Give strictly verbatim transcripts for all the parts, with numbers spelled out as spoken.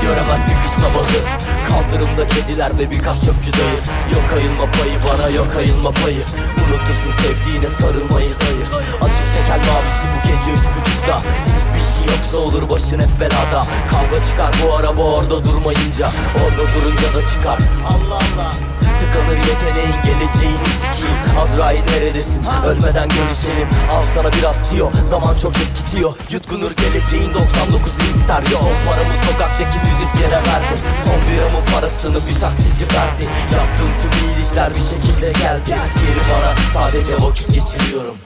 göremez bir kış sabahı. Kaldırımda kediler ve birkaç çöpçü dayı. Yok ayılma payı bana, yok ayılma payı. Unutursun sevdiğine sarılmayı dayı. Açık tekel mavisi bu gece üç buçukta. Hiçbir şey yoksa olur başın hep belada. Kavga çıkar bu araba orada durmayınca. Orada durunca da çıkar. Allah Allah. Tıkanır yeteneğin, geleceğini sikiyim. Azrail neredesin? Ölmeden görüşelim. Al sana biraz tiyo, zaman çok eskitiyor. Yutkunur geleceğin, doksan dokuzu ister yo. Son paramı sokaktaki müzisyene verdim. Son biramın parasını bir taksici verdi. Yaptığım tüm iyilikler bir şekilde geldi. Geri bana sadece vakit geçiriyorum.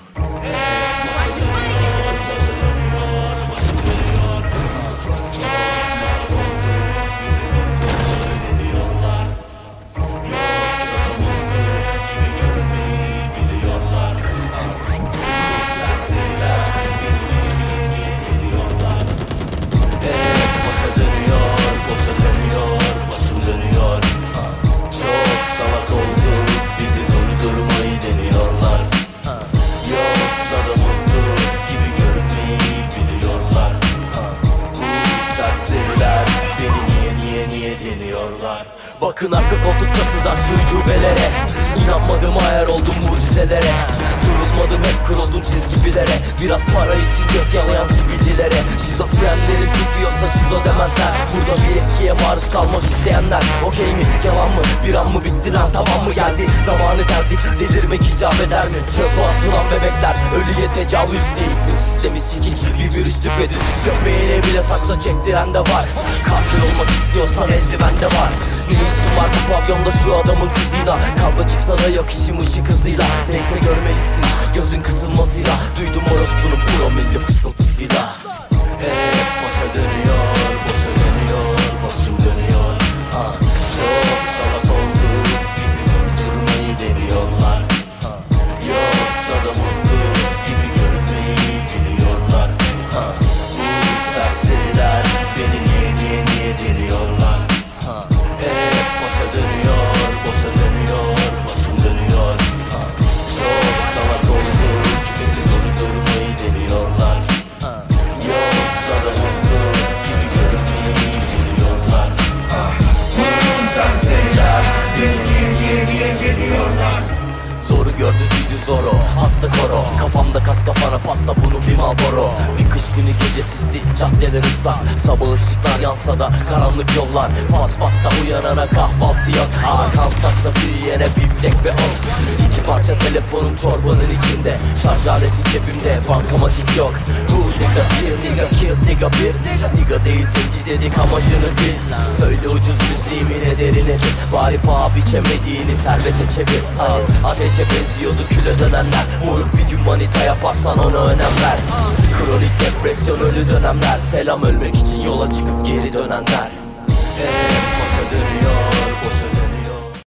Bakın arka koltukta sızan şu ucubelere. İnanmadım hayal oldum mucizelere. Durulmadım hep kırıldım çizgilere. Biraz para için gök yalayan sivilcilere. Şizofrenlerin tutuyorsa şizo demezler. Burada bir etkiye maruz kalmak isteyenler. Okey mi yalan mı bir an mı bitti lan tamam mı geldi. Zamanı derdik delirmek icap eder mi? Çöpe atılan bebekler ölüye tecavüz. Eğitim sistemi sikik bir virüs düpedüz. Köpeğine bile sakso çektiren de var. Katil olmak istiyorsan eldiven de var. Ne işin var bu pavyonda şu adamın kızıyla? Kavga çıksa da yok işim ışık hızıyla. Neyse görmelisin gözün kısılmasıyla. Duydum orospunun promilli fısıltısıyla. Hep başa dönüyor, boşa dönüyor, başım dönüyor. Ha, çok salak olduk, bizi durdurmayı deniyorlar. Ha, yoksa da mutlu gibi görünmeyi biliyorlar. Ha, bu serseriler beni niye niye niye deniyorlar. Ha, hep başa dönüyor, boşa dönüyor, başım dönüyor. Ha, çok salak olduk, bizi durdurmayı deniyorlar. Ha, yoksa da mutlu gibi görünmeyi biliyorlar. Ha, bu serseriler beni niye niye niye deniyorlar. Zoru gördü züydü zoro, hasta koro. Kafamda kas kafana pasta bunun bir Marlboro. Bir kış günü gece sisli, caddeler ıslak. Sabah ışıklar yansa da karanlık yollar. Pas pasta uyanana kahvaltı yok. Aa, Kansas'ta büyüyene biftek ve ot. İki parça telefonun çorbanın içinde. Şarj aleti cebimde, bankamatik yok. Who nigga kill, nigga kill, nigga bir. Nigga değil zenci dedik amacını bil. Söyle ucuz müziğimin ederi nedir? Bari paha biçemediğini servete çevir. Ay, ateşe benziyordu küle dönenler. Moruk bir gün manita yaparsan ona önem ver. Kronik depresyon ölü dönemler. Selam ölmek için yola çıkıp geri dönenler. Hep başa dönüyor,